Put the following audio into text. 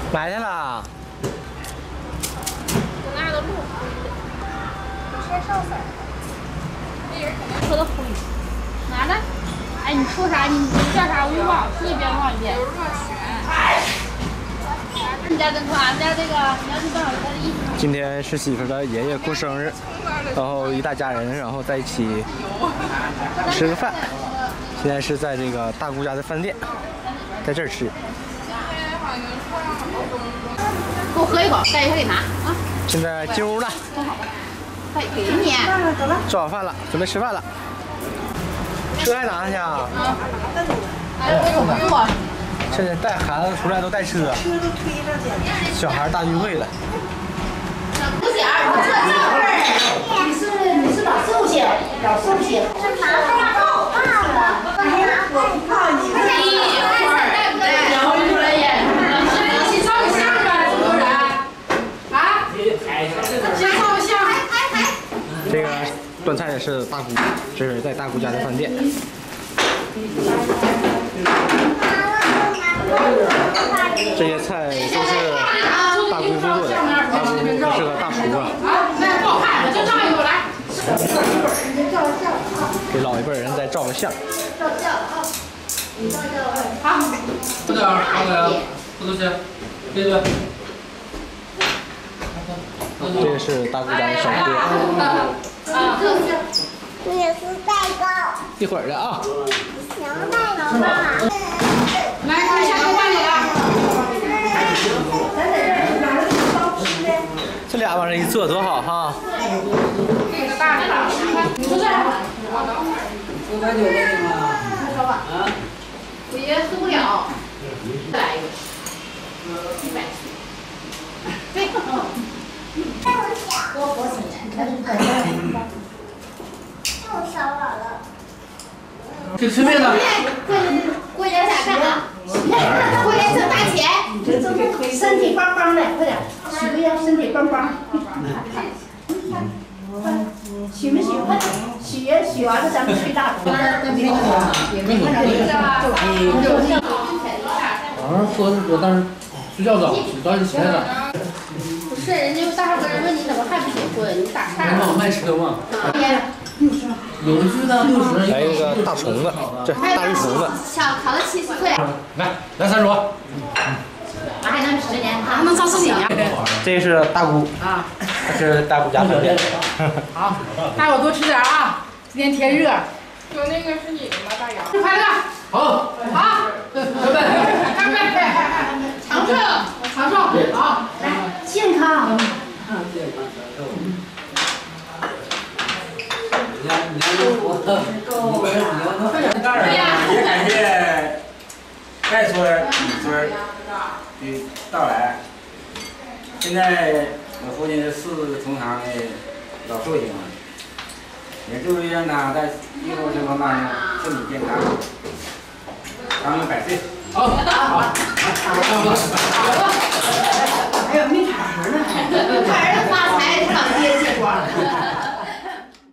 买去了。 搁那儿都录。先上色。那人肯定说的会。哪的？哎，你说啥？你叫啥？我给忘了，你别忘记。有热血。你家跟团，俺家这个你要是多少钱的衣服？ 今天是媳妇的爷爷过生日，然后一大家人，然后在一起吃个饭。现在是在这个大姑家的饭店，在这儿吃。 给我喝一口，带一块给拿啊！ 现在进屋了。 快给你。走了。 做好饭了，准备吃饭了。车还拿去啊？ 哎呦，我。 现在带孩子出来都带车，小孩大聚会了。 不点儿，这味儿。你是老寿星，老寿星。这麻烦够大了。哎呀，我不怕你。一会儿，摇出来演。一起照个相呗，这么多人。啊？先照个相。 这个端菜的是大姑，这是在大姑家的饭店。这些菜都是大姑做的，大姑是个大厨啊。 那不好看，就照一个来。 给老一辈人再照个相。 照相啊！你照相，好。 快点，快点，这东西，对对。 这个是大姑家的小哥。 啊， 你也是蛋糕。 一会儿的啊。 行，蛋糕吧。 来，看下锅换你了。 这俩往这一坐多好哈！ 这个大的，你说这儿。 喝白酒给你吗？ 说吧。啊。我爷喝不了。再来一个。100。对。多活几年，但是又烧饱了。 去吃面呢。 过年咋干啊？过年挣大钱。身体棒棒的，快点，许个愿，身体棒棒。许没许？许愿许完了，咱们吹大竹。 晚上喝我当时睡觉早，早点起来了。 不是，人家大伙人问你怎么还不结婚？你打岔。 你好卖车吗？有的去呢60。 来一个大虫子，这大绿虫子。 小考了70岁。 来3桌。 还能10年，还能照视你呀？ 这是大姑啊， 这是大姑家饭店。 好，大伙多吃点啊！今天天热。 哥，那个是你的吗，大姚？ 快乐。 好， 好， 干杯！ 干杯！长寿，长寿，好，来，健康。 也感谢外孙女孙的到来。现在我父亲是4重堂的老寿星了，也祝愿他在以后生活当中身体健康，长命100岁。 好，好， 还有没铲盒呢？铲盒